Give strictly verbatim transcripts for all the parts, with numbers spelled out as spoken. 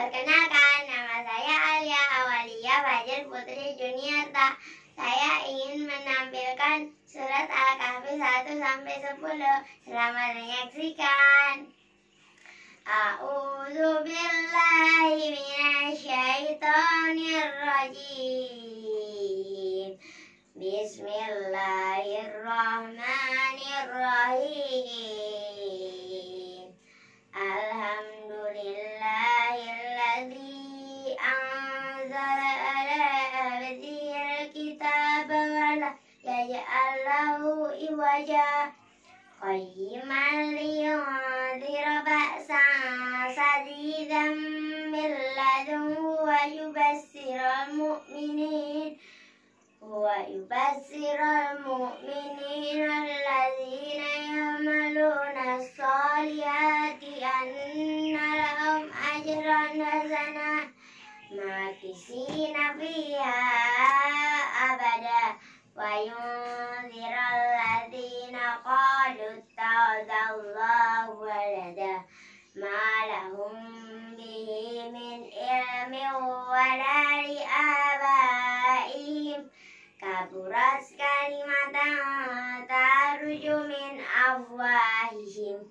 Perkenalkan, nama saya Alia Awalia Fajar Putri Juniarta. Saya ingin menampilkan surat Al-Kahfi satu sampai sepuluh. Selamat menyaksikan. A'udzu billahi minasyaitonir rajim. Bismillahirrahmanirrahim. Alhamdulillahilladzi anzala ala abdihil kitaba wa lam yaj'al lahu iwaja qayyiman liyunzira ba'san shadidan min ladunhu wa yubassiral mu'minin wa yubassiral mu'minina alladzina ya'maluna as-solihati anna lahum ajran hasanah makisina fiha abada wa yunziral ladzina qalu ittakhadallahu walada ma lahum bihi min ilmin wala li abaihim kaburat kalimatan taruju min afwahihim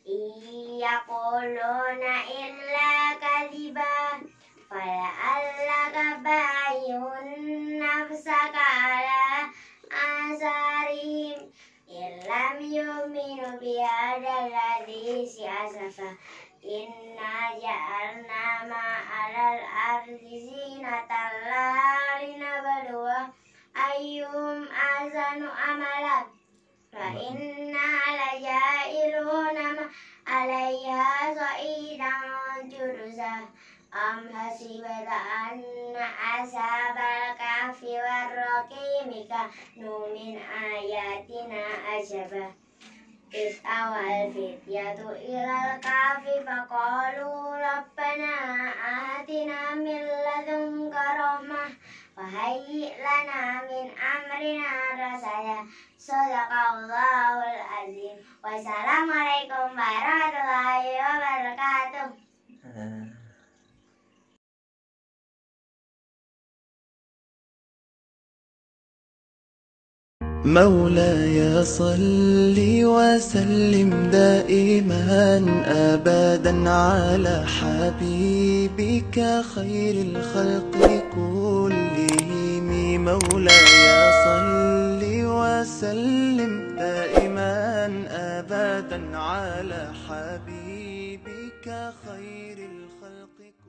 yaquluna illa kadhiba fala'allaka bayyun nafsaka ala asarihim illam yu'minu bihadzal hadisi asafa inna ja'alna ma'alal ardi zinatan laha linabluwa ayyuhum ahsanu amala wa inna laja'iluna ma 'alayha sa'idan juruza am hasibata anna ashabal kahfi warraqimi kanu min ayatina ajaba is awal fityatu ilal kahfi faqalu rabbana atina min ladunka rahmah wa hayyi lana min amrina rasada. Shadaqallahul azim. Wassalamualaikum warahmatullahi wabarakatuh. مولاي صل وسلم دائما أبدا على حبيبك خير الخلق كلهم مولاي صل وسلم دائما أبدا على حبيبك خير الخلق كلهم.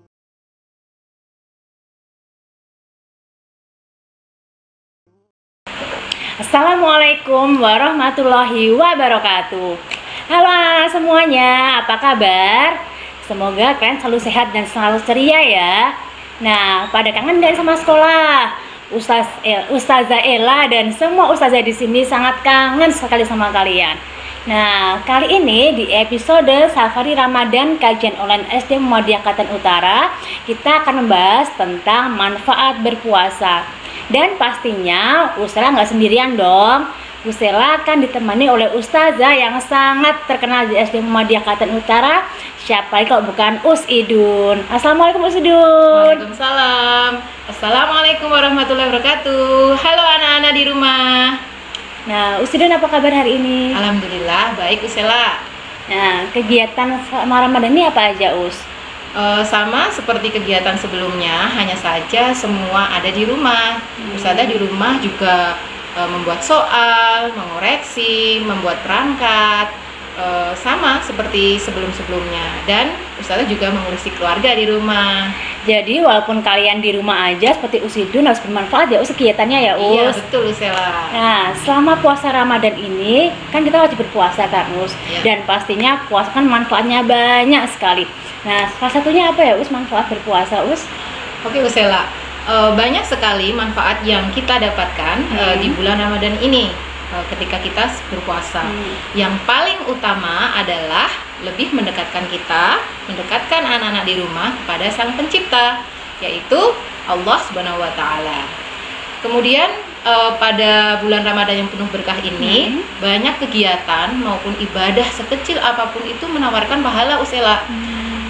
Assalamualaikum warahmatullahi wabarakatuh. Halo anak-anak semuanya, apa kabar? Semoga kalian selalu sehat dan selalu ceria ya. Nah, pada kangen dan sama sekolah? Ustaz El, Ustazah Ella dan semua ustazah di sini sangat kangen sekali sama kalian. Nah, kali ini di episode Safari Ramadan kajian online S D Muhammadiyah Klaten Utara, kita akan membahas tentang manfaat berpuasa. Dan pastinya Ustazah nggak sendirian dong. Ustazah akan ditemani oleh ustazah yang sangat terkenal di S D Muhammadiyah Klaten Utara. Siapa lagi kalau bukan Us Idun. Assalamualaikum Us Idun. Waalaikumsalam. Assalamualaikum warahmatullahi wabarakatuh. Halo anak-anak di rumah. Nah, Us Idun apa kabar hari ini? Alhamdulillah baik Usela. Nah, kegiatan selama Ramadan ini apa aja Us? Uh, sama seperti kegiatan sebelumnya, hanya saja semua ada di rumah. Hmm. Ustazah di rumah juga uh, membuat soal, mengoreksi, membuat perangkat, uh, sama seperti sebelum-sebelumnya. Dan Ustazah juga mengurusi keluarga di rumah. Jadi walaupun kalian di rumah aja seperti Us Idun harus bermanfaat ya Us kegiatannya ya Us. Iya betul Usela. Nah, selama puasa Ramadan ini kan kita wajib berpuasa kan Us. Iya. Dan pastinya puasa kan manfaatnya banyak sekali. Nah, salah satunya apa ya Us manfaat berpuasa Us? Oke Usela, uh, banyak sekali manfaat yang kita dapatkan hmm. uh, di bulan Ramadan ini uh, ketika kita berpuasa. Hmm. Yang paling utama adalah lebih mendekatkan kita, mendekatkan anak-anak di rumah kepada Sang Pencipta, yaitu Allah Subhanahu wa Ta'ala. Kemudian uh, pada bulan Ramadan yang penuh berkah ini, hmm. banyak kegiatan maupun ibadah sekecil apapun itu menawarkan pahala Usela. Hmm.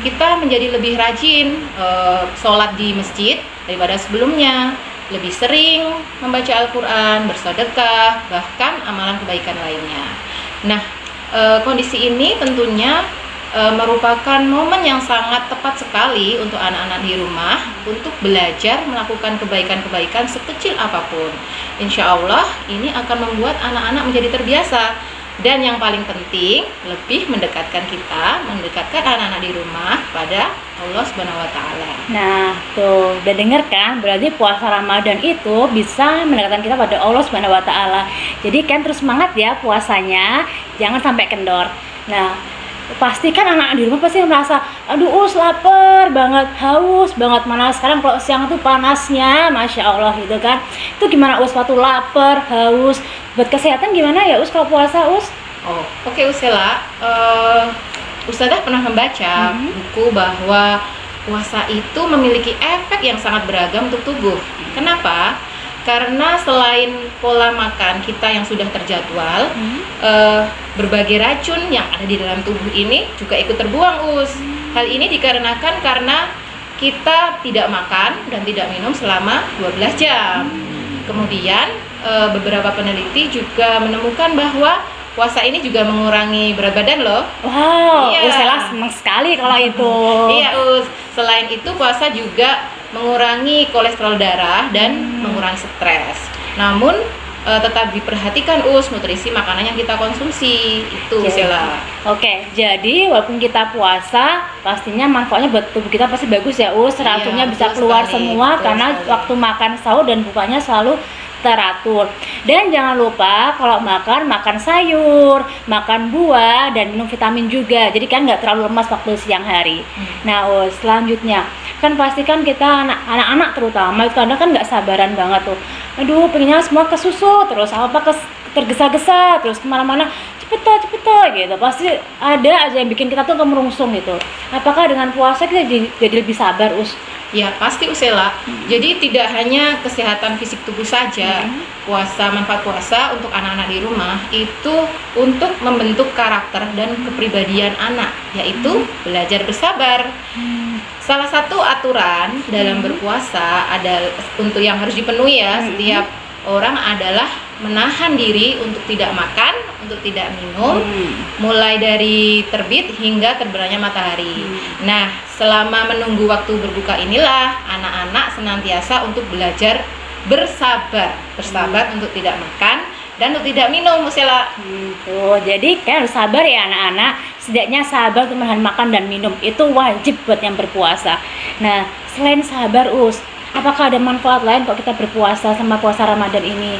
kita menjadi lebih rajin uh, sholat di masjid daripada sebelumnya, lebih sering membaca Al-Quran, bersedekah, bahkan amalan kebaikan lainnya. Nah, uh, kondisi ini tentunya uh, merupakan momen yang sangat tepat sekali untuk anak-anak di rumah untuk belajar melakukan kebaikan-kebaikan sekecil apapun. Insya Allah ini akan membuat anak-anak menjadi terbiasa. Dan yang paling penting, lebih mendekatkan kita, mendekatkan anak-anak di rumah pada Allah Subhanahu wa Ta'ala. Nah, tuh, udah denger kan? Berarti puasa Ramadan itu bisa mendekatkan kita pada Allah Subhanahu wa Ta'ala. Jadi kan terus semangat ya puasanya, jangan sampai kendor. Nah, pastikan anak di rumah pasti merasa, aduh us lapar banget, haus banget, mana sekarang kalau siang tuh panasnya, masya Allah gitu kan. Itu gimana us waktu lapar, haus, buat kesehatan gimana ya us kalau puasa us? Oh, oke okay, Usela, uh, Ustazah pernah membaca mm-hmm. buku bahwa puasa itu memiliki efek yang sangat beragam untuk tubuh. Kenapa? Karena selain pola makan kita yang sudah terjadwal, hmm. uh, berbagai racun yang ada di dalam tubuh ini juga ikut terbuang, Us. Hmm. Hal ini dikarenakan karena kita tidak makan dan tidak minum selama dua belas jam. Hmm. Kemudian uh, beberapa peneliti juga menemukan bahwa puasa ini juga mengurangi berat badan loh. Wow, iya. Usela senang sekali kalau itu. Iya, Us. Selain itu puasa juga mengurangi kolesterol darah dan hmm. mengurangi stres. Namun e, tetap diperhatikan us nutrisi makanan yang kita konsumsi itu Usela. Oke, jadi walaupun kita puasa, pastinya manfaatnya buat tubuh kita pasti bagus ya us. Racunnya iya, bisa keluar sekali, semua karena sekali. Waktu makan sahur dan bukanya selalu teratur. Dan jangan lupa kalau makan, makan sayur, makan buah, dan minum vitamin juga. Jadi kan nggak terlalu lemas waktu siang hari. Hmm. Nah, oh, selanjutnya kan pastikan kita anak, anak-anak terutama itu kadang kan nggak sabaran banget tuh. Aduh, pengennya semua kesusu terus apa kes, tergesa-gesa terus kemana-mana cepet cepet gitu. Pasti ada aja yang bikin kita tuh kemerungsung gitu. Apakah dengan puasa kita jadi, jadi lebih sabar us? Ya pasti Usela. Hmm. Jadi tidak hanya kesehatan fisik tubuh saja, hmm. puasa manfaat puasa untuk anak-anak di rumah itu untuk membentuk karakter dan kepribadian anak, yaitu hmm. belajar bersabar. Hmm. Salah satu aturan hmm. dalam berpuasa ada untuk yang harus dipenuhi ya hmm. setiap orang adalah menahan diri untuk tidak makan, untuk tidak minum, hmm. mulai dari terbit hingga terbenamnya matahari. Hmm. Nah, selama menunggu waktu berbuka inilah anak-anak senantiasa untuk belajar bersabar, bersabar hmm. untuk tidak makan dan untuk tidak minum, Usela. Hmm, tuh, jadi kan harus sabar ya anak-anak. Setidaknya sabar untuk menahan makan dan minum itu wajib buat yang berpuasa. Nah, selain sabar, us, apakah ada manfaat lain kalau kita berpuasa sama puasa Ramadan ini?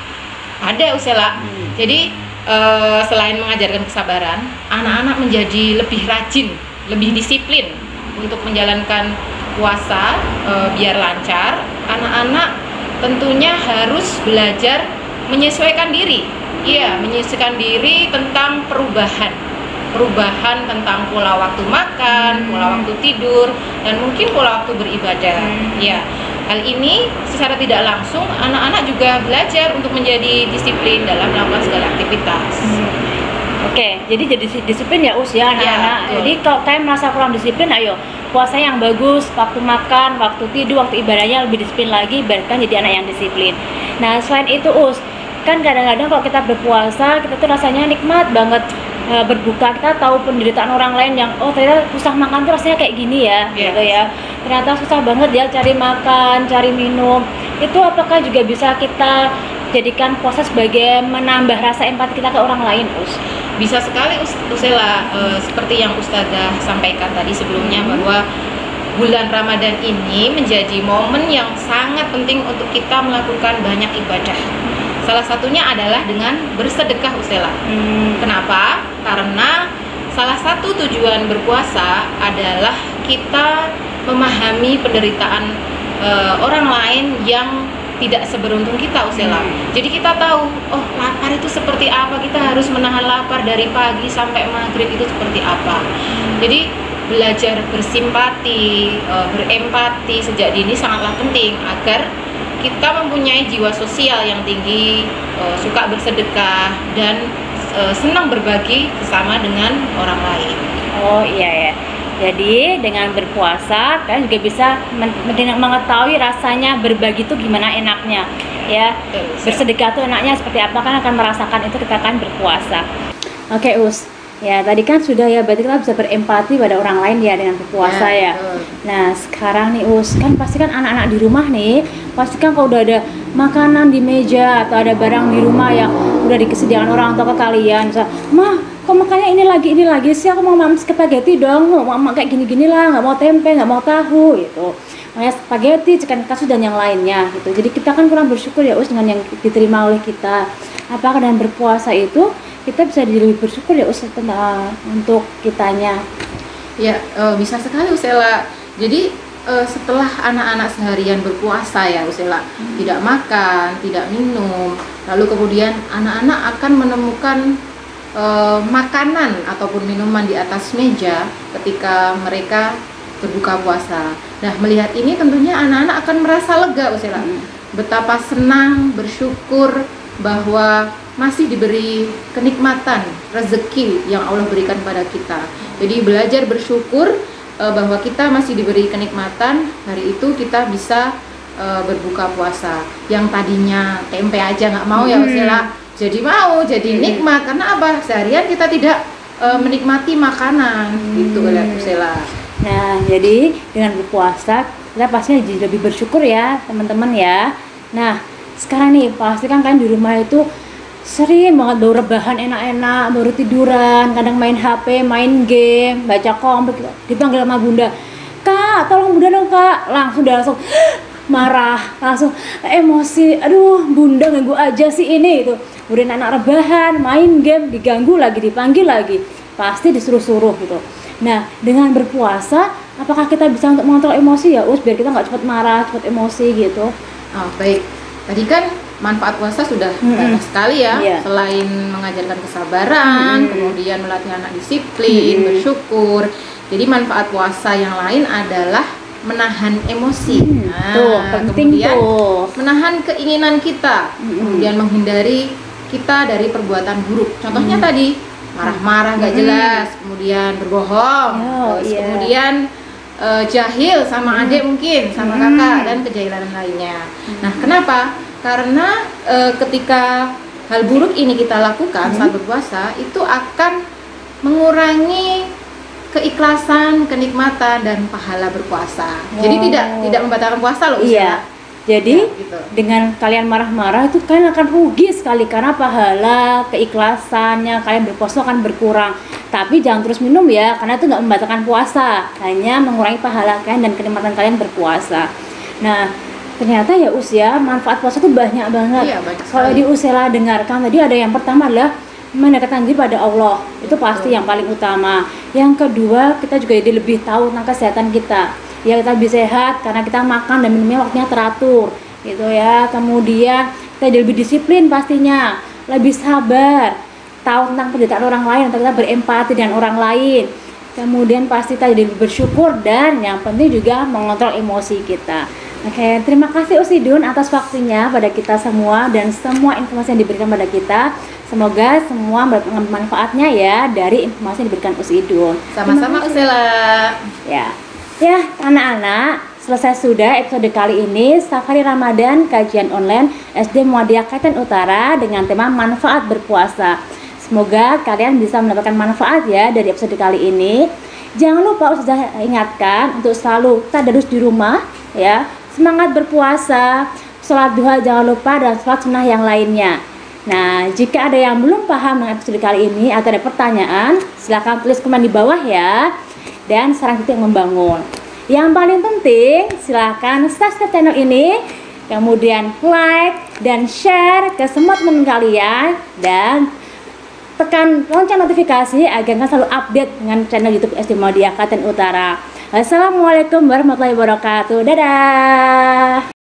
Ada Usela. Hmm. Jadi uh, selain mengajarkan kesabaran, anak-anak menjadi lebih rajin, lebih disiplin untuk menjalankan puasa uh, biar lancar. Anak-anak tentunya harus belajar menyesuaikan diri. Iya, menyesuaikan diri tentang perubahan. Perubahan tentang pola waktu makan, pola waktu tidur, dan mungkin pola waktu beribadah. Hmm. Ya. Hal ini secara tidak langsung anak-anak juga belajar untuk menjadi disiplin dalam melakukan segala aktivitas. Hmm. Oke, jadi jadi disiplin ya us ya anak-anak. Ya, jadi kalau kalian merasa kurang disiplin, ayo puasa yang bagus, waktu makan, waktu tidur, waktu ibadahnya lebih disiplin lagi, biarkan jadi anak yang disiplin. Nah selain itu us, kan kadang-kadang kalau kita berpuasa kita tuh rasanya nikmat banget. Uh, berbuka, kita tahu penderitaan orang lain yang oh ternyata susah makan tuh rasanya kayak gini ya, yeah. gitu ya. Ternyata susah banget ya cari makan, cari minum. Itu apakah juga bisa kita jadikan puasa sebagai menambah rasa empati kita ke orang lain, Us? Bisa sekali, Us, Usela. Uh, seperti yang Ustazah sampaikan tadi sebelumnya hmm. bahwa bulan Ramadan ini menjadi momen yang sangat penting untuk kita melakukan banyak ibadah. Salah satunya adalah dengan bersedekah, Usela. Hmm. Kenapa? Karena salah satu tujuan berpuasa adalah kita memahami penderitaan e, orang lain yang tidak seberuntung kita, Usela. Hmm. Jadi kita tahu, oh lapar itu seperti apa, kita harus menahan lapar dari pagi sampai maghrib itu seperti apa. Hmm. Jadi belajar bersimpati, e, berempati sejak dini sangatlah penting agar kita mempunyai jiwa sosial yang tinggi, uh, suka bersedekah dan uh, senang berbagi bersama dengan orang lain. Oh iya ya. Jadi dengan berpuasa kalian juga bisa men- men- mengetahui rasanya berbagi itu gimana enaknya, ya. Bersedekah tuh enaknya seperti apa, kan akan merasakan itu ketika kalian berpuasa. Oke, Us. Ya, tadi kan sudah ya, berarti kita bisa berempati pada orang lain ya dengan berpuasa ya. Ya, betul. Nah, sekarang nih Us, kan pasti kan anak-anak di rumah nih, pasti kan kalau udah ada makanan di meja atau ada barang di rumah yang udah disediakan orang tua ke kalian, misal, "Mah, kok makannya ini lagi ini lagi sih, aku mau makan spaghetti dong, mau makan kayak gini-gini lah, nggak mau tempe, nggak mau tahu," gitu. Makanya spaghetti, chicken kasu dan yang lainnya gitu. Jadi kita kan kurang bersyukur ya Us dengan yang diterima oleh kita. Apakah dengan berpuasa itu kita bisa jadi lebih bersyukur ya Us tentang untuk kitanya? Ya, eh, bisa sekali Usela. Jadi eh, setelah anak-anak seharian berpuasa ya Usela, Hmm. tidak makan, tidak minum, lalu kemudian anak-anak akan menemukan eh, makanan ataupun minuman di atas meja ketika mereka berbuka puasa. Nah, melihat ini tentunya anak-anak akan merasa lega Usela. Hmm. Betapa senang, bersyukur bahwa masih diberi kenikmatan rezeki yang Allah berikan pada kita. Jadi belajar bersyukur eh, bahwa kita masih diberi kenikmatan, hari itu kita bisa eh, berbuka puasa. Yang tadinya tempe aja nggak mau ya Hmm. Usela, jadi mau, jadi Hmm. nikmat. Karena apa? Seharian kita tidak eh, menikmati makanan, gitu ya Usela. Nah, jadi dengan berpuasa kita pastinya jadi lebih bersyukur ya teman-teman ya. Nah, sekarang nih pasti kan kalian di rumah itu sering banget baru rebahan enak-enak, baru tiduran, kadang main H P, main game, baca komik, dipanggil sama bunda, "Kak, tolong bunda dong kak," langsung dia langsung marah, langsung emosi, "Aduh bunda ganggu aja sih ini," itu. Kemudian anak rebahan, main game, diganggu lagi, dipanggil lagi, pasti disuruh-suruh gitu. Nah, dengan berpuasa, apakah kita bisa untuk mengontrol emosi ya Us, biar kita nggak cepat marah, cepat emosi gitu? Oh, baik. Tadi kan manfaat puasa sudah Mm-mm. banyak sekali ya. Iya. Selain mengajarkan kesabaran, Mm-mm. kemudian melatih anak disiplin, Mm-mm. bersyukur. Jadi manfaat puasa yang lain adalah menahan emosi. Hmm, Nah, tuh penting kemudian tuh. menahan keinginan kita, Mm-mm. kemudian menghindari kita dari perbuatan buruk. Contohnya Mm. tadi marah-marah nggak Mm. jelas, kemudian berbohong, Oh, terus iya. kemudian eh, jahil sama Mm. adik mungkin, sama Mm. kakak, dan kejahilan lainnya. Nah, kenapa? Karena eh, ketika hal buruk ini kita lakukan saat berpuasa, itu akan mengurangi keikhlasan, kenikmatan, dan pahala berpuasa. Jadi Oh. tidak tidak membatalkan puasa loh. Iya. Ustazah. Jadi Ya, gitu. dengan kalian marah-marah itu kalian akan rugi sekali karena pahala, keikhlasannya kalian berpuasa akan berkurang. Tapi jangan terus minum ya, karena itu nggak membatalkan puasa, hanya mengurangi pahala kalian dan kenikmatan kalian berpuasa. Nah, ternyata ya Us ya, manfaat puasa itu banyak banget. Iya, banyak Kalau sekali. di Usela dengarkan tadi ada yang pertama adalah mendekatkan diri pada Allah, itu pasti Betul. yang paling utama. Yang kedua, kita juga jadi lebih tahu tentang kesehatan kita. Ya, kita lebih sehat karena kita makan dan minumnya waktunya teratur, gitu ya. Kemudian kita jadi lebih disiplin pastinya, lebih sabar, tahu tentang penderitaan orang lain, atau kita berempati dengan orang lain. Kemudian pasti kita jadi lebih bersyukur, dan yang penting juga mengontrol emosi kita. Oke, terima kasih Usidun atas waktunya pada kita semua dan semua informasi yang diberikan pada kita. Semoga semua mendapat manfaatnya ya dari informasi yang diberikan Usidun. Sama-sama Usela. Ya, ya anak-anak, selesai sudah episode kali ini Safari Ramadan kajian online S D Muhammadiyah Klaten Utara dengan tema manfaat berpuasa. Semoga kalian bisa mendapatkan manfaat ya dari episode kali ini. Jangan lupa Ustazah ingatkan untuk selalu tadarus di rumah ya. Semangat berpuasa, sholat duha jangan lupa, dan sholat sunnah yang lainnya. Nah, jika ada yang belum paham dengan episode kali ini atau ada pertanyaan, silahkan tulis komen di bawah ya. Dan saran kita yang membangun. Yang paling penting, silahkan subscribe channel ini, kemudian like dan share ke semua teman kalian, dan tekan lonceng notifikasi agar kalian selalu update dengan channel YouTube S D Muhammadiyah Klaten Utara. Assalamualaikum warahmatullahi wabarakatuh. Dadah.